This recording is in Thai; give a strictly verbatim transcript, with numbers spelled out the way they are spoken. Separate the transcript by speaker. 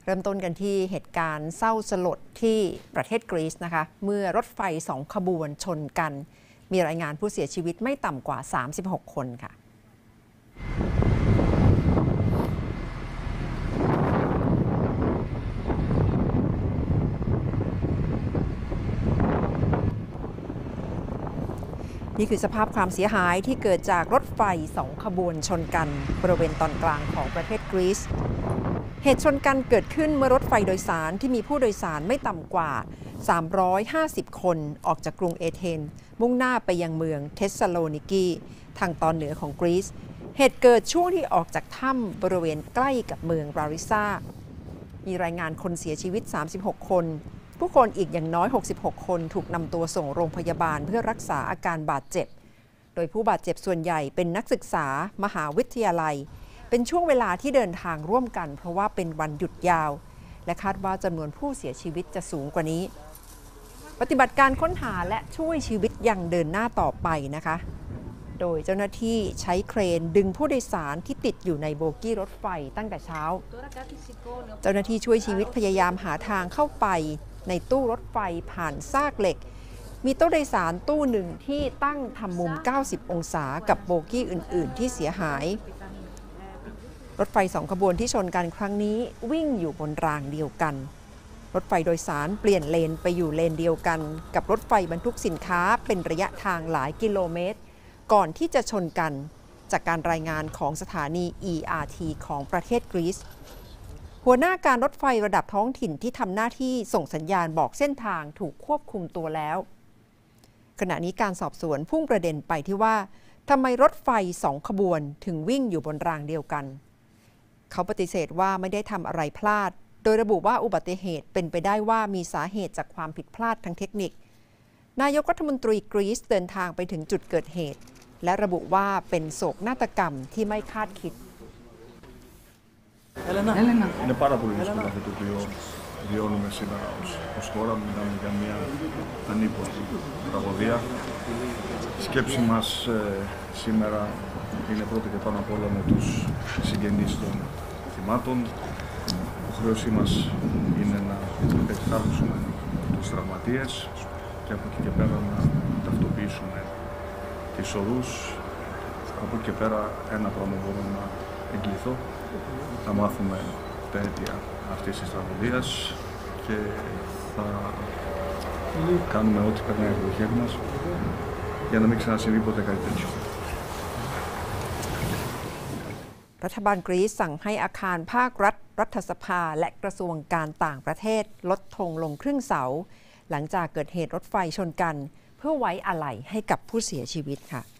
Speaker 1: เริ่มต้นกันที่เหตุการณ์เศร้าสลดที่ประเทศกรีซนะคะเมื่อรถไฟสองขบวนชนกันมีรายงานผู้เสียชีวิตไม่ต่ำกว่าสามสิบหกคนค่ะนี่คือสภาพความเสียหายที่เกิดจากรถไฟสองขบวนชนกันบริเวณตอนกลางของประเทศกรีซเหตุชนกันเกิดขึ้นเมื่อรถไฟโดยสารที่มีผู้โดยสารไม่ต่ำกว่าสามร้อยห้าสิบคนออกจากกรุงเอเธนส์มุ่งหน้าไปยังเมืองเทสซาโลนิกีทางตอนเหนือของกรีซเหตุเกิดช่วงที่ออกจากถ้ำบริเวณใกล้กับเมืองราริซามีรายงานคนเสียชีวิตสามสิบหกคนผู้คนอีกอย่างน้อยหกสิบหกคนถูกนำตัวส่งโรงพยาบาลเพื่อรักษาอาการบาดเจ็บโดยผู้บาดเจ็บส่วนใหญ่เป็นนักศึกษามหาวิทยาลัยเป็นช่วงเวลาที่เดินทางร่วมกันเพราะว่าเป็นวันหยุดยาวและคาดว่าจำนวนผู้เสียชีวิตจะสูงกว่านี้ปฏิบัติการค้นหาและช่วยชีวิตยังเดินหน้าต่อไปนะคะโดยเจ้าหน้าที่ใช้เครนดึงผู้โดยสารที่ติดอยู่ในโบกี้รถไฟตั้งแต่เช้าเจ้าหน้าที่ช่วยชีวิตพยายามหาทางเข้าไปในตู้รถไฟผ่านซากเหล็กมีตู้โดยสารตู้หนึ่งที่ตั้งทำมุมเก้าสิบองศากับโบกี้อื่นๆที่เสียหายรถไฟสองขบวนที่ชนกันครั้งนี้วิ่งอยู่บนรางเดียวกันรถไฟโดยสารเปลี่ยนเลนไปอยู่เลนเดียวกันกับรถไฟบรรทุกสินค้าเป็นระยะทางหลายกิโลเมตรก่อนที่จะชนกันจากการรายงานของสถานี อี อาร์ ที ของประเทศกรีซหัวหน้าการรถไฟระดับท้องถิ่นที่ทำหน้าที่ส่งสัญญาณบอกเส้นทางถูกควบคุมตัวแล้วขณะนี้การสอบสวนพุ่งประเด็นไปที่ว่าทำไมรถไฟสองขบวนถึงวิ่งอยู่บนรางเดียวกันเขาปฏิเสธว่าไม่ได้ทำอะไรพลาดโดยระบุว่าอุบัติเหตุเป็นไปได้ว่ามีสาเหตุจากความผิดพลาดทางเทคนิคนายกรัฐมนตรีกรีซเดินทางไปถึงจุดเกิดเหตุและระบุว่าเป็นโศกนาฏกรรมที่ไม่คาดคิด
Speaker 2: Είναι πάρα πολύ δύσκολο αυτό το οποίο βιώνουμε σήμερα ως, ως χώρα. Μιλάμε για μια ανίποτη τραγωδία. Η σκέψη μας ε, σήμερα είναι πρώτα και πάνω απ' όλα με τους συγγενείς των θυμάτων. Η υποχρέωσή μας είναι να περιθάλψουμε τους τραυματίες και από εκεί και πέρα να ταυτοποιήσουμε τις οδούς. Από εκεί και πέρα ένα πράγμα μπορώ να εγκληθώ. Θα μάθουμε τα αίτια αυτής της τραγωδίας και θα κάνουμε ό,τι περνάει από το χέρι μας για να μην ξανασυμβεί ποτέ κάτι τέτοιο.
Speaker 1: รัฐบาลกรีซสั่งให้อาคารภาครัฐรัฐสภาและกระทรวงการต่างประเทศลดธงลงครึ่งเสาหลังจากเกิดเหตุรถไฟชนกันเพื่อไว้อาลัยให้กับผู้เสียชีวิตค่ะ